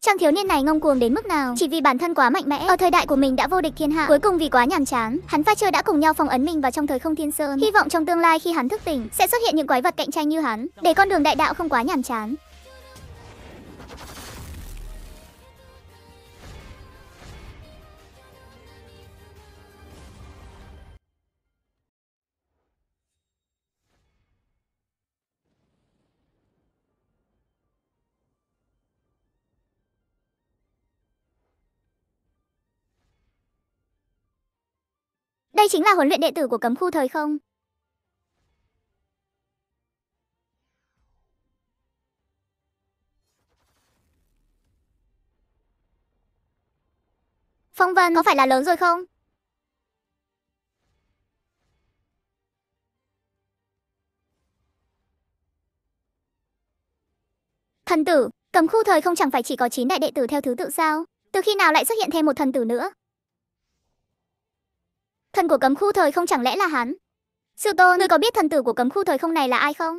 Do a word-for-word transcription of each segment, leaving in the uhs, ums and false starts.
Chàng thiếu niên này ngông cuồng đến mức nào, chỉ vì bản thân quá mạnh mẽ, ở thời đại của mình đã vô địch thiên hạ, cuối cùng vì quá nhàm chán, hắn và Trơ đã cùng nhau phong ấn mình vào trong thời không thiên sơn, hy vọng trong tương lai khi hắn thức tỉnh sẽ xuất hiện những quái vật cạnh tranh như hắn, để con đường đại đạo không quá nhàm chán. Đây chính là huấn luyện đệ tử của cấm khu thời không. Phong Vân có phải là lớn rồi không? Thần tử, cấm khu thời không chẳng phải chỉ có chín đại đệ tử theo thứ tự sao? Từ khi nào lại xuất hiện thêm một thần tử nữa? Thần của cấm khu thời không chẳng lẽ là hắn? Sư tôn, ngươi có biết thần tử của cấm khu thời không này là ai không?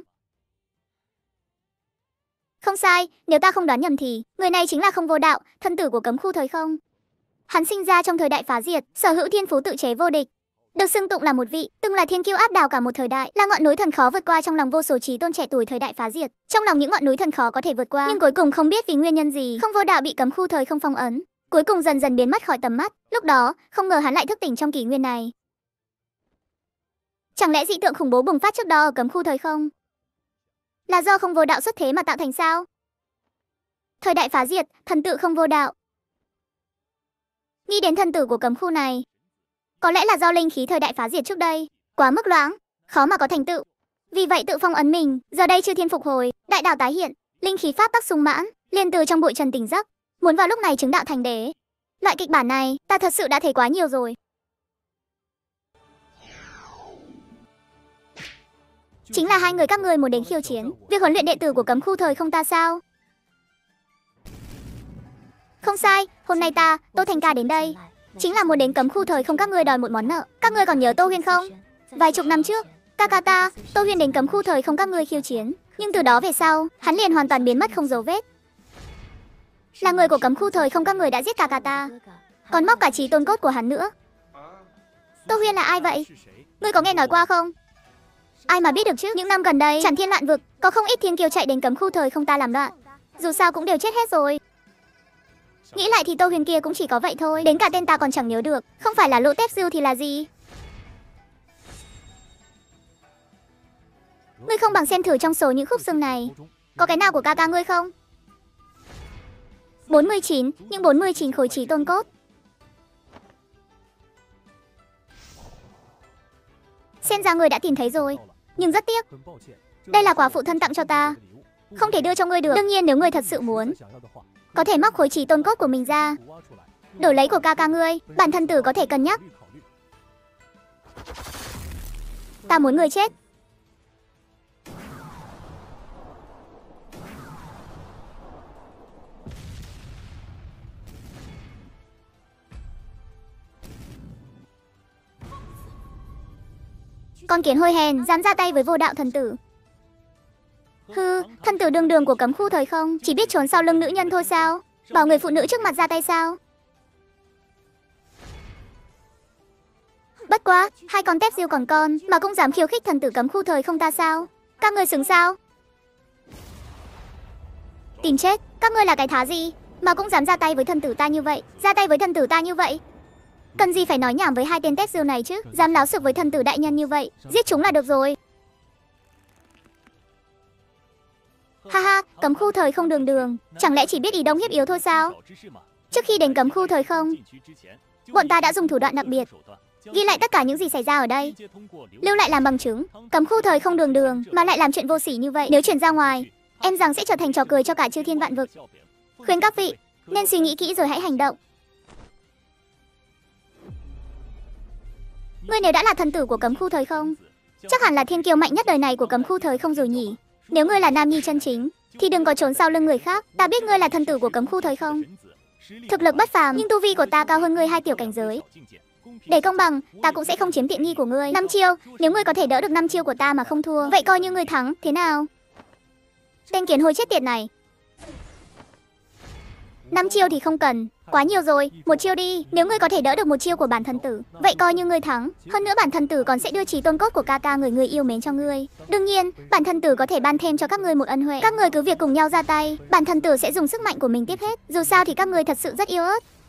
Không sai, nếu ta không đoán nhầm thì người này chính là Không Vô Đạo, thần tử của cấm khu thời không. Hắn sinh ra trong thời đại phá diệt, sở hữu thiên phú tự chế vô địch, được xưng tụng là một vị, từng là thiên kiêu áp đảo cả một thời đại, là ngọn núi thần khó vượt qua trong lòng vô số trí tôn trẻ tuổi thời đại phá diệt. Trong lòng những ngọn núi thần khó có thể vượt qua, nhưng cuối cùng không biết vì nguyên nhân gì, Không Vô Đạo bị cấm khu thời không phong ấn, cuối cùng dần dần biến mất khỏi tầm mắt. Lúc đó, không ngờ hắn lại thức tỉnh trong kỷ nguyên này. Chẳng lẽ dị tượng khủng bố bùng phát trước đó ở cấm khu thời không là do Không Vô Đạo xuất thế mà tạo thành sao? Thời đại phá diệt, thần tự Không Vô Đạo. Nghĩ đến thần tử của cấm khu này, có lẽ là do linh khí thời đại phá diệt trước đây quá mức loãng, khó mà có thành tựu, vì vậy tự phong ấn mình. Giờ đây chư thiên phục hồi, đại đạo tái hiện, linh khí pháp tắc sung mãn, liền từ trong bụi trần tỉnh giấc, muốn vào lúc này chứng đạo thành đế. Loại kịch bản này ta thật sự đã thấy quá nhiều rồi. Chính là hai người các ngươi muốn đến khiêu chiến việc huấn luyện đệ tử của cấm khu thời không ta sao? Không sai, hôm nay ta, Tô Thành Ca đến đây chính là muốn đến cấm khu thời không các ngươi đòi một món nợ. Các ngươi còn nhớ Tô Huyên không? Vài chục năm trước, ca ca ta, Tô Huyên đến cấm khu thời không các ngươi khiêu chiến, nhưng từ đó về sau, hắn liền hoàn toàn biến mất không dấu vết. Là người của cấm khu thời không các người đã giết ca ca ta, còn móc cả trí tôn cốt của hắn nữa. Tô Huyên là ai vậy? Ngươi có nghe nói qua không? Ai mà biết được chứ, những năm gần đây Trảm Thiên Loạn Vực có không ít thiên kiêu chạy đến cấm khu thời không ta làm loạn, dù sao cũng đều chết hết rồi. Nghĩ lại thì Tô Huyền kia cũng chỉ có vậy thôi, đến cả tên ta còn chẳng nhớ được, không phải là Lỗ Tép Dư thì là gì? Ngươi không bằng xem thử trong số những khúc xương này, có cái nào của ca ca ngươi không? bốn mươi chín, nhưng bốn mươi chín khối trí tôn cốt. Xem ra ngươi đã tìm thấy rồi, nhưng rất tiếc, đây là quà phụ thân tặng cho ta, không thể đưa cho ngươi được. Đương nhiên nếu ngươi thật sự muốn, có thể móc khối trí tôn cốt của mình ra, đổi lấy của ca ca ngươi, bản thân tử có thể cân nhắc. Ta muốn ngươi chết. Con kiến hôi hèn dám ra tay với Vô Đạo thần tử. Hừ, thần tử đường đường của cấm khu thời không, chỉ biết trốn sau lưng nữ nhân thôi sao? Bảo người phụ nữ trước mặt ra tay sao? Bất quá, hai con tép diêu còn con mà cũng dám khiêu khích thần tử cấm khu thời không ta sao? Các ngươi xứng sao? Tìm chết, các ngươi là cái thá gì mà cũng dám ra tay với thần tử ta như vậy, ra tay với thần tử ta như vậy? Cần gì phải nói nhảm với hai tên tép diêu này chứ? Dám láo xược với thần tử đại nhân như vậy, giết chúng là được rồi. Ha ha, cấm khu thời không đường đường, chẳng lẽ chỉ biết ý đông hiếp yếu thôi sao? Trước khi đến cấm khu thời không, bọn ta đã dùng thủ đoạn đặc biệt, ghi lại tất cả những gì xảy ra ở đây, lưu lại làm bằng chứng. Cấm khu thời không đường đường mà lại làm chuyện vô sỉ như vậy, nếu chuyển ra ngoài, em rằng sẽ trở thành trò cười cho cả chư thiên vạn vực. Khuyên các vị nên suy nghĩ kỹ rồi hãy hành động. Ngươi nếu đã là thần tử của cấm khu thời không, chắc hẳn là thiên kiêu mạnh nhất đời này của cấm khu thời không rồi nhỉ? Nếu ngươi là nam nhi chân chính thì đừng có trốn sau lưng người khác. Ta biết ngươi là thần tử của cấm khu thời không, thực lực bất phàm, nhưng tu vi của ta cao hơn ngươi hai tiểu cảnh giới. Để công bằng, ta cũng sẽ không chiếm tiện nghi của ngươi. Năm chiêu, nếu ngươi có thể đỡ được năm chiêu của ta mà không thua, vậy coi như ngươi thắng, thế nào? Tên kiến hôi chết tiệt này, Năm chiêu thì không cần, quá nhiều rồi, một chiêu đi. Nếu ngươi có thể đỡ được một chiêu của bản thần tử, vậy coi như ngươi thắng. Hơn nữa bản thần tử còn sẽ đưa trí tôn cốt của ca ca người ngươi yêu mến cho ngươi. Đương nhiên, bản thần tử có thể ban thêm cho các ngươi một ân huệ. Các ngươi cứ việc cùng nhau ra tay, bản thần tử sẽ dùng sức mạnh của mình tiếp hết. Dù sao thì các ngươi thật sự rất yêu ớt.